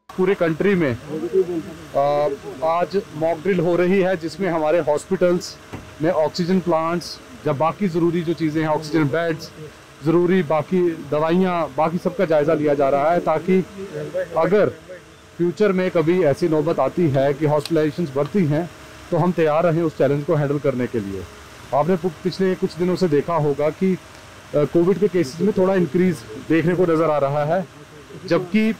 पूरे कंट्री में आज मॉक ड्रिल हो रही है, जिसमें हमारे हॉस्पिटल्स में ऑक्सीजन प्लांट्स, जब बाकी ज़रूरी जो चीज़ें हैं, ऑक्सीजन बेड्स, ज़रूरी बाकी दवाइयाँ, बाकी सबका जायज़ा लिया जा रहा है, ताकि अगर फ्यूचर में कभी ऐसी नौबत आती है कि हॉस्पिटलाइजेशंस बढ़ती हैं तो हम तैयार रहें उस चैलेंज को हैंडल करने के लिए। आपने पिछले कुछ दिनों से देखा होगा कि कोविड के केसेस में थोड़ा इंक्रीज़ देखने को नज़र आ रहा है, जबकि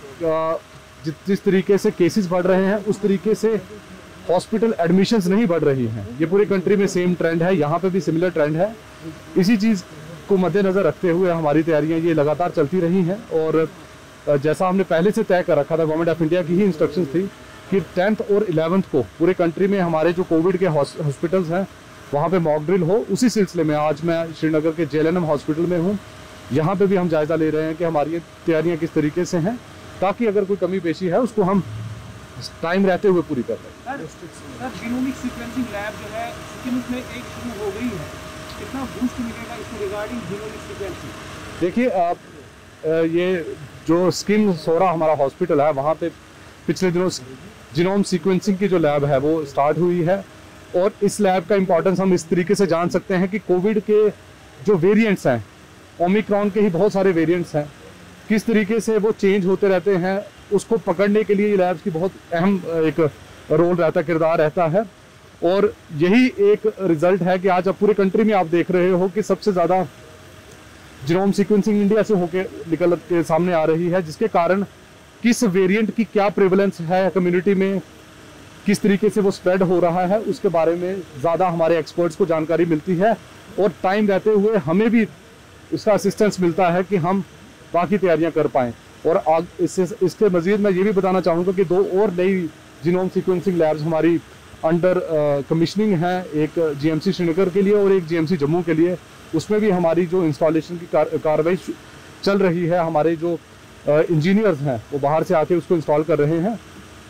जिस तरीके से केसेस बढ़ रहे हैं उस तरीके से हॉस्पिटल एडमिशन्स नहीं बढ़ रही हैं। ये पूरी कंट्री में सेम ट्रेंड है, यहाँ पे भी सिमिलर ट्रेंड है। इसी चीज़ को मद्देनज़र रखते हुए हमारी तैयारियाँ ये लगातार चलती रही हैं, और जैसा हमने पहले से तय कर रखा था, गवर्नमेंट ऑफ इंडिया की ही इंस्ट्रक्शंस थी कि 10th और 11th को पूरे कंट्री में हमारे जो कोविड के हॉस्पिटल्स हैं वहाँ पे मॉक ड्रिल हो। उसी सिलसिले में आज मैं श्रीनगर के JLNM हॉस्पिटल में हूँ। यहाँ पे भी हम जायज़ा ले रहे हैं कि हमारी तैयारियाँ किस तरीके से हैं, ताकि अगर कोई कमी पेशी है उसको हम टाइम रहते हुए पूरी कर लें। सर, जीनोमिक सीक्वेंसिंग लैब जो है स्किम्स में एक शुरू हो गई है, कितना बूस्ट मिलेगा इसको रिगार्डिंग जीनोमिक सीक्वेंसिंग? देखिए, आप ये जो स्किम सोरा हमारा हॉस्पिटल है, वहाँ पे पिछले दिनों जीनोम सीक्वेंसिंग की जो लैब है वो स्टार्ट हुई है, और इस लैब का इम्पोर्टेंस हम इस तरीके से जान सकते हैं कि कोविड के जो वेरिएंट्स हैं, ओमिक्रॉन के ही बहुत सारे वेरिएंट्स हैं, किस तरीके से वो चेंज होते रहते हैं, उसको पकड़ने के लिए ये लैब्स की बहुत अहम एक रोल रहता, किरदार रहता है। और यही एक रिजल्ट है कि आज अब पूरे कंट्री में आप देख रहे हो कि सबसे ज़्यादा जीनोम सीक्वेंसिंग इंडिया से होके निकल के सामने आ रही है, जिसके कारण किस वेरिएंट की क्या प्रेवलेंस है कम्युनिटी में, किस तरीके से वो स्प्रेड हो रहा है, उसके बारे में ज़्यादा हमारे एक्सपर्ट्स को जानकारी मिलती है, और टाइम रहते हुए हमें भी इसका असिस्टेंस मिलता है कि हम बाकी तैयारियां कर पाएँ। और इसके मज़ीद मैं ये भी बताना चाहूँगा कि 2 और नई जीनोम सीक्वेंसिंग लैब्स हमारी अंडर कमिश्निंग है, एक GMC श्रीनगर के लिए और एक GMC जम्मू के लिए। उसमें भी हमारी जो इंस्टॉलेशन की कार्रवाई चल रही है, हमारे जो इंजीनियर्स हैं वो बाहर से आके उसको इंस्टॉल कर रहे हैं।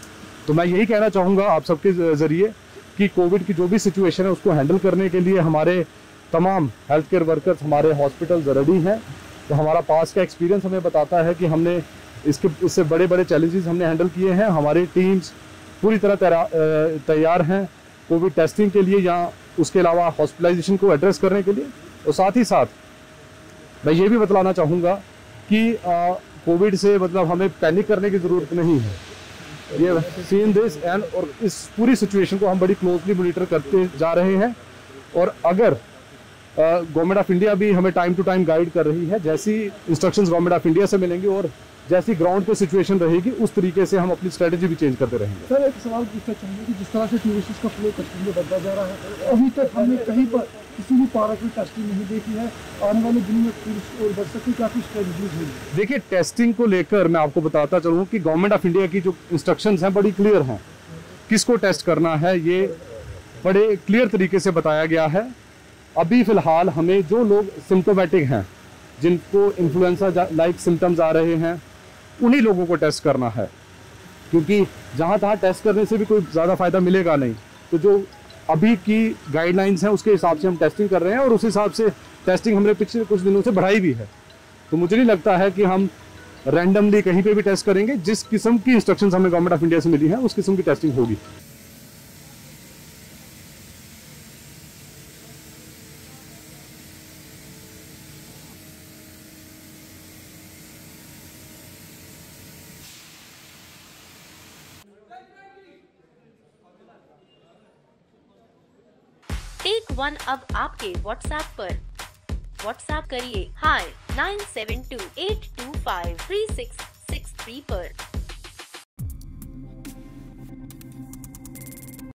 तो मैं यही कहना चाहूँगा आप सबके ज़रिए कि कोविड की जो भी सिचुएशन है उसको हैंडल करने के लिए हमारे तमाम हेल्थ केयर वर्कर्स, हमारे हॉस्पिटल्स रेडी हैं। तो हमारा पास का एक्सपीरियंस हमें बताता है कि हमने इससे बड़े बड़े चैलेंजेस हमने हैंडल किए हैं। हमारी टीम्स पूरी तरह तैयार हैं कोविड टेस्टिंग के लिए या उसके अलावा हॉस्पिटलाइजेशन को एड्रेस करने के लिए। और साथ ही साथ मैं ये भी बतलाना चाहूँगा कि कोविड से मतलब हमें पैनिक करने की ज़रूरत नहीं है। ये सीन दिस एंड और इस पूरी सिचुएशन को हम बड़ी क्लोजली मॉनिटर करते जा रहे हैं, और अगर गवर्नमेंट ऑफ इंडिया भी हमें टाइम टू टाइम गाइड कर रही है, जैसी इंस्ट्रक्शंस गवर्नमेंट ऑफ इंडिया से मिलेंगी और जैसी ग्राउंड पे सिचुएशन रहेगी उस तरीके से हम अपनी स्ट्रेटजी भी चेंज करते रहेंगे। सर, एक सवाल पूछना चाहूँगा कि जिस तरह से टूरिस्ट का फ्लो कश्मीर में बढ़ता जा रहा है, अभी तक हमने कहीं पर किसी भी पार्क में टेस्टिंग नहीं देखी है। आने वाले दिनों में टूरिस्ट और बढ़ सकती, क्या कुछ स्ट्रेटजीज है? देखिए, टेस्टिंग को लेकर मैं आपको बताता चलूँ कि गवर्नमेंट ऑफ इंडिया की जो इंस्ट्रक्शंस हैं बड़ी क्लियर हैं, किसको टेस्ट करना है ये बड़े क्लियर तरीके से बताया गया है। अभी फ़िलहाल हमें जो लोग सिम्टोमेटिक हैं, जिनको इन्फ्लुएंजा लाइक सिम्टम्स आ रहे हैं, उन्हीं लोगों को टेस्ट करना है, क्योंकि जहाँ तहाँ टेस्ट करने से भी कोई ज़्यादा फ़ायदा मिलेगा नहीं। तो जो अभी की गाइडलाइंस हैं उसके हिसाब से हम टेस्टिंग कर रहे हैं, और उस हिसाब से टेस्टिंग हमने पिछले कुछ दिनों से बढ़ाई भी है। तो मुझे नहीं लगता है कि हम रैंडमली कहीं पे भी टेस्ट करेंगे। जिस किस्म की इंस्ट्रक्शंस हमें गवर्नमेंट ऑफ इंडिया से मिली हैं उस किस्म की टेस्टिंग होगी। टेक वन अब आपके WhatsApp पर। WhatsApp करिए hi 9728253663 पर।